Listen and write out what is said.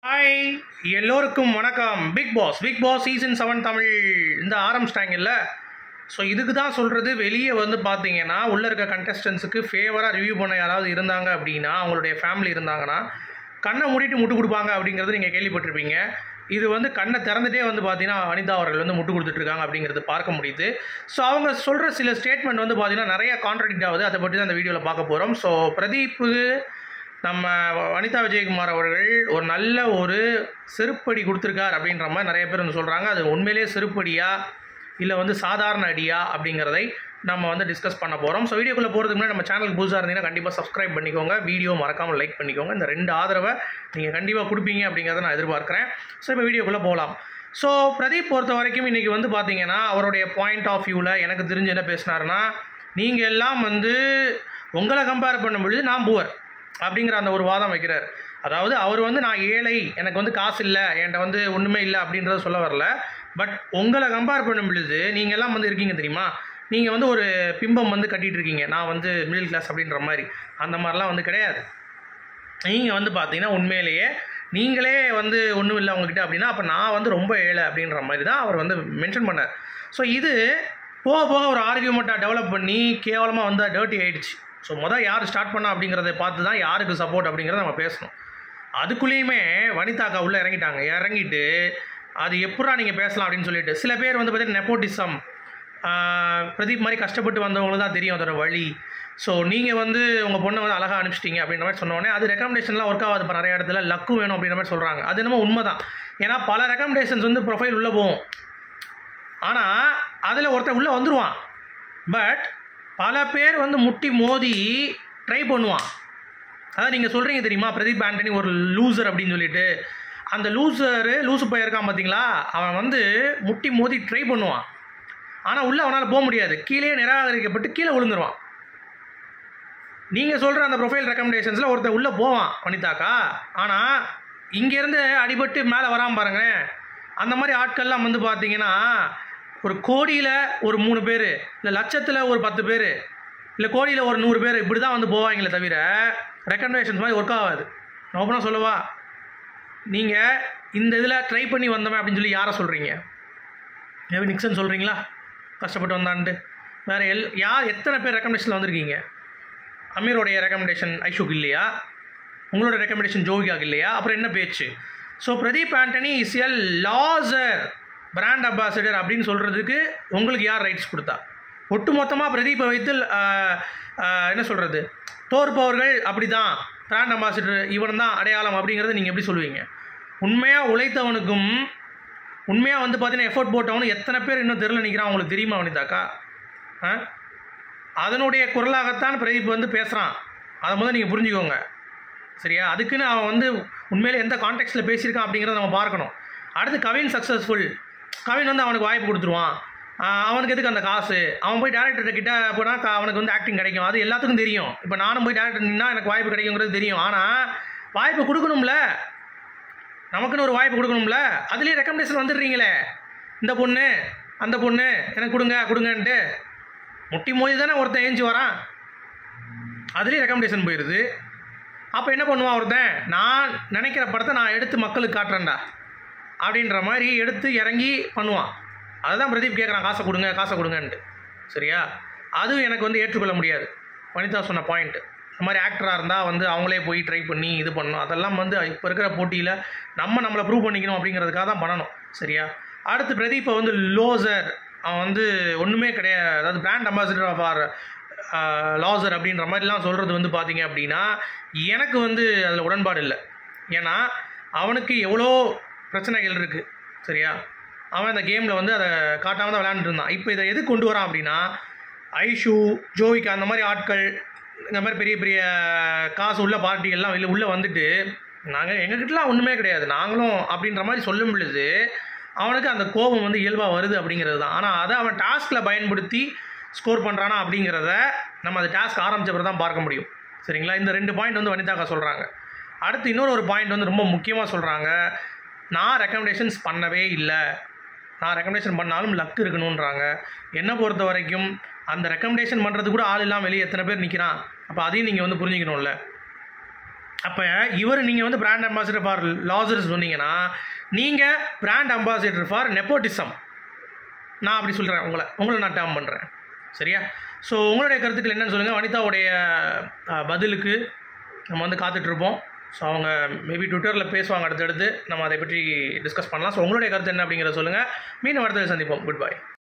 Hi எல்லோருக்கும் வணக்கம். Big Boss season 7 Tamil இந்த ஆரம்பிச்சிட்டாங்கல்ல. ஸோ இதுக்கு தான் சொல்கிறது, வெளியே வந்து பார்த்தீங்கன்னா உள்ளே இருக்க கண்டஸ்டன்ஸுக்கு ஃபேவராக ரிவ்யூ பண்ண யாராவது இருந்தாங்க அப்படின்னா, அவங்களுடைய ஃபேமிலி இருந்தாங்கன்னா கண்ணை மூடிட்டு முட்டு கொடுப்பாங்க அப்படிங்கிறது நீங்கள் கேள்விப்பட்டிருப்பீங்க. இது வந்து கண்ணை திறந்துட்டே வந்து பார்த்தீங்கன்னா அனிதா அவர்கள் வந்து முட்டு கொடுத்துட்ருக்காங்க அப்படிங்கிறது பார்க்க முடியுது. ஸோ அவங்க சொல்கிற சில ஸ்டேட்மெண்ட் வந்து பார்த்தீங்கன்னா நிறைய கான்ட்ராடிக்ட் ஆகுது. அதை பற்றி தான் அந்த வீடியோவில் பார்க்க போகிறோம். ஸோ பிரதீப்பு நம்ம வனிதா விஜயகுமார் அவர்கள் ஒரு நல்ல ஒரு செருப்படி கொடுத்துருக்கார் அப்படின்ற மாதிரி நிறைய பேர் வந்து சொல்கிறாங்க. அது உண்மையிலேயே செருப்படியா இல்லை வந்து சாதாரண அடியா அப்படிங்கிறதை நம்ம வந்து டிஸ்கஸ் பண்ண போகிறோம். ஸோ வீடியோக்குள்ளே போகிறதுக்கு முன்னாடி நம்ம சேனலுக்கு புதுசாக இருந்தீங்கன்னா கண்டிப்பாக சப்ஸ்கிரைப் பண்ணிக்கோங்க, வீடியோ மறக்காமல் லைக் பண்ணிக்கோங்க. இந்த 2 ஆதரவை நீங்கள் கண்டிப்பாக கொடுப்பீங்க அப்படிங்கிறத நான் எதிர்பார்க்குறேன். ஸோ இப்போ வீடியோக்குள்ளே போகலாம். ஸோ பிரதீப் பொறுத்த வரைக்கும் இன்றைக்கி வந்து பார்த்தீங்கன்னா அவருடைய பாயிண்ட் ஆஃப் வியூவில் எனக்கு தெரிஞ்சு என்ன பேசினாருன்னா, நீங்கள் எல்லாம் வந்து உங்களை கம்பேர் பண்ணும்பொழுது நான் புவர் அப்படிங்கிற அந்த ஒரு வாதம் வைக்கிறார். அதாவது அவர் வந்து நான் ஏழை, எனக்கு வந்து காசு இல்லை, என்கிட்ட வந்து ஒன்றுமே இல்லை அப்படின்றத சொல்ல வரல. பட் உங்களை கம்பேர் பண்ணும் பொழுது நீங்கள் எல்லாம் வந்து இருக்கீங்க தெரியுமா, நீங்கள் வந்து ஒரு பிம்பம் வந்து கட்டிகிட்டு இருக்கீங்க, நான் வந்து மிடில் கிளாஸ் அப்படின்ற மாதிரி. அந்த மாதிரிலாம் வந்து கிடையாது. நீங்கள் வந்து பார்த்தீங்கன்னா உண்மையிலேயே நீங்களே வந்து ஒன்றும் இல்லை உங்ககிட்ட அப்படின்னா, அப்போ நான் வந்து ரொம்ப ஏழை அப்படின்ற மாதிரி தான் அவர் வந்து மென்ஷன் பண்ணார். ஸோ இது போக போக ஒரு ஆர்கியூமெண்ட்டாக டெவலப் பண்ணி கேவலமாக வந்து டர்ட்டி ஆகிடுச்சு. ஸோ யார் ஸ்டார்ட் பண்ணா அப்படிங்கிறத பார்த்து தான் யாருக்கு சப்போர்ட் அப்படிங்கிறத நம்ம பேசணும். அதுக்குள்ளேயுமே வனிதாக்கா உள்ளே இறங்கிட்டு அது எப்படா நீங்கள் பேசலாம் அப்படின்னு சொல்லிட்டு சில பேர் வந்து பார்த்தீங்கன்னா நெப்போட்டிசம், பிரதீப் மாதிரி கஷ்டப்பட்டு வந்தவங்களுக்கு தான் தெரியும் அதோட வழி. ஸோ நீங்கள் வந்து உங்கள் பொண்ணை வந்து அழகாக அனுப்பிச்சிட்டிங்க அப்படின்ற மாதிரி சொன்னோடனே அது ரெக்கமெண்டேஷன்லாம் ஒர்க் ஆகாது. இப்போ நிறைய இடத்துல லக்கு வேணும் அப்படின்ற மாதிரி சொல்கிறாங்க. அது என்னமோ உண்மை தான். ஏன்னா பல ரெக்கமெண்டேஷன்ஸ் வந்து ப்ரொஃபைல் உள்ளே போகும், ஆனால் அதில் ஒருத்தன் உள்ளே வந்துடுவான். பட் பல பேர் வந்து முட்டி மோதி ட்ரை பண்ணுவான். அதான் நீங்கள் சொல்கிறீங்க தெரியுமா, பிரதீப் ஆண்டனி ஒரு லூசர் அப்படின்னு சொல்லிட்டு. அந்த லூசு பையன் இருக்கான் பார்த்தீங்களா, அவன் வந்து முட்டி மோதி ட்ரை பண்ணுவான். ஆனால் உள்ளே அவனால் போக முடியாது, கீழே நிராகரிக்கப்பட்டு கீழே விழுந்துருவான். நீங்கள் சொல்கிற அந்த ப்ரொஃபைல் ரெக்கமெண்டேஷன்ஸில் ஒருத்தர் உள்ளே போவான் வனிதாக்கா, ஆனால் இங்கேருந்து அடிபட்டு மேலே வராமல் பாருங்களேன். அந்த மாதிரி ஆட்கள்லாம் வந்து பார்த்தீங்கன்னா ஒரு கோடியில் ஒரு 3 பேர், இல்லை லட்சத்தில் ஒரு 10 பேர், இல்லை கோடியில் ஒரு 100 பேர், இப்படி தான் வந்து போவாங்களே தவிர ரெக்கமெண்டேஷன்ஸ் மாதிரி ஒர்க் ஆகாது. நான் ஓப்பனாக சொல்லவா, நீங்கள் இந்த இதில் ட்ரை பண்ணி வந்தவன் அப்படின்னு சொல்லி யாரை சொல்கிறீங்க? மேபி நிக்சன் சொல்கிறீங்களா கஷ்டப்பட்டு வந்தான்ட்டு? வேறு எத்தனை பேர் ரெக்கமெண்டேஷனில் வந்திருக்கீங்க? அமீரோடைய ரெக்கமெண்டேஷன் ஐஷுக்கு இல்லையா? உங்களோட ரெக்கமெண்டேஷன் ஜோவிகாக்கு இல்லையா? அப்புறம் என்ன பேச்சு? So Pradeep Antony is a loser, brand ambassador அப்படின்னு சொல்கிறதுக்கு உங்களுக்கு யார் ரைட்ஸ் கொடுத்தா? ஒட்டு மொத்தமாக பிரதீப்பை வைத்து என்ன சொல்கிறது, தோற்பவர்கள் அப்படி தான், பிராண்ட் அம்பாசிடர் இவன் தான் அடையாளம் அப்படிங்கிறத நீங்கள் எப்படி சொல்லுவீங்க? உண்மையாக உழைத்தவனுக்கும் உண்மையாக வந்து பார்த்தீங்கன்னா எஃபோர்ட் போட்டவனும் எத்தனை பேர் இன்னும் தெருவில் நிற்கிறான் உங்களுக்கு தெரியுமா வனிதாக்கா? அதனுடைய குரலாகத்தான் பிரதீப் வந்து பேசுகிறான். அதை முதல்ல நீங்கள் புரிஞ்சுக்கோங்க, சரியா? அதுக்குன்னு அவன் வந்து உண்மையிலே எந்த கான்டெக்ஸ்ட்டில் பேசியிருக்கான் அப்படிங்கிறத நம்ம பார்க்கணும். அடுத்து கவின் சக்ஸஸ்ஃபுல், கவின் வந்து அவனுக்கு வாய்ப்பு கொடுத்துருவான். அவனுக்கு எதுக்கு அந்த காசு? அவன் போய் டேரக்டர் கிட்ட போனால் அவனுக்கு வந்து ஆக்டிங் கிடைக்கும், அது எல்லாத்துக்கும் தெரியும். இப்போ நானும் போய் டேரக்டர் நின்னா எனக்கு வாய்ப்பு கிடைக்குங்கிறது தெரியும். ஆனால் வாய்ப்பு கொடுக்கணும்ல, நமக்குன்னு ஒரு வாய்ப்பு கொடுக்கணும்ல. அதுலேயே ரெக்கமெண்டேஷன் வந்துடுறீங்களே, இந்த பொண்ணு அந்த பொண்ணு எனக்கு கொடுங்கன்ட்டு முட்டி மோதி தானே ஒருத்தன் ஏஞ்சி வரான், அதுலேயே ரெக்கமெண்டேஷன் போயிடுது. அப்போ என்ன பண்ணுவான் ஒருத்தன், நான் நினைக்கிற படத்தை நான் எடுத்து மக்களுக்கு காட்டுறேன்டா அப்படின்ற மாதிரி எடுத்து இறங்கி பண்ணுவான். அதுதான் பிரதீப் கேட்குறான், காசை கொடுங்கன்ட்டு, சரியா? அதுவும் எனக்கு வந்து ஏற்றுக்கொள்ள முடியாது. வனிதா சொன்ன பாயிண்ட்டு, இந்த மாதிரி ஆக்டராக இருந்தால் வந்து அவங்களே போய் ட்ரை பண்ணி இது பண்ணணும். அதெல்லாம் வந்து இப்போ இருக்கிற போட்டியில் நம்மளை ப்ரூவ் பண்ணிக்கணும் அப்படிங்கிறதுக்காக தான் பண்ணணும், சரியா? அடுத்து பிரதீப்பை வந்து லோசர், அவன் வந்து ஒன்றுமே கிடையாது, அதாவது பிராண்ட் அம்பாசிடர் ஆஃப் ஆர் லாசர் அப்படின்ற மாதிரிலாம் சொல்கிறது வந்து பார்த்தீங்க அப்படின்னா எனக்கு வந்து அதில் உடன்பாடு இல்லை. ஏன்னா அவனுக்கு எவ்வளோ பிரச்சனைகள் இருக்குது, சரியா? அவன் அந்த கேமில் வந்து அதை காட்டாமல் தான் விளையாண்டுட்டு இருந்தான். இப்போ இதை எது கொண்டு வரான் அப்படின்னா, ஐஷு, ஜோவிகா அந்த மாதிரி ஆட்கள், இந்த மாதிரி பெரிய பெரிய காசு உள்ள பார்ட்டிகள்லாம் உள்ளே வந்துட்டு நாங்கள் எங்ககிட்டலாம் ஒன்றுமே கிடையாது நாங்களும் அப்படின்ற மாதிரி சொல்லும் பொழுது அவனுக்கு அந்த கோபம் வந்து இயல்பாக வருது அப்படிங்கிறது தான். ஆனால் அதை அவன் டாஸ்கில் பயன்படுத்தி ஸ்கோர் பண்ணுறானா அப்படிங்கிறத நம்ம அது டாஸ்க் ஆரம்பித்தப்பறம் தான் பார்க்க முடியும், சரிங்களா? இந்த 2 பாயிண்ட் வந்து வனிதாக்கா சொல்கிறாங்க. அடுத்து இன்னொரு பாயிண்ட் வந்து ரொம்ப முக்கியமாக சொல்கிறாங்க, நான் ரெக்கமெண்டேஷன்ஸ் பண்ணவே இல்லை, நான் ரெக்கமெண்டேஷன் பண்ணாலும் லக் இருக்கணுன்றாங்க. என்னை பொறுத்த வரைக்கும் அந்த ரெக்கமெண்டேஷன் பண்ணுறது கூட ஆள் இல்லாமல் வெளியே எத்தனை பேர் நிற்கிறான், அப்போ அதையும் நீங்கள் வந்து புரிஞ்சுக்கணும்ல. அப்போ நீங்கள் வந்து பிராண்ட் அம்பாசிடர் ஃபார் லாசர்ஸ் சொன்னீங்கன்னா நீங்கள் பிராண்ட் அம்பாசிடர் ஃபார் நெப்போட்டிசம். நான் அப்படி சொல்கிறேன், உங்களை நான் டேர்ம் பண்ணுறேன். சரியா? ஸோ உங்களுடைய கருத்துக்கள் என்னன்னு சொல்லுங்கள். வனிதாவுடைய பதிலுக்கு நம்ம வந்து காத்துட்ருப்போம். ஸோ அவங்க மேபி ட்விட்டரில் பேசுவாங்க, அடுத்தடுத்து நம்ம அதை பற்றி டிஸ்கஸ் பண்ணலாம். ஸோ உங்களுடைய கருத்து என்ன அப்படிங்கிறத சொல்லுங்கள். மீண்டும் அடுத்தது சந்திப்போம். Good by.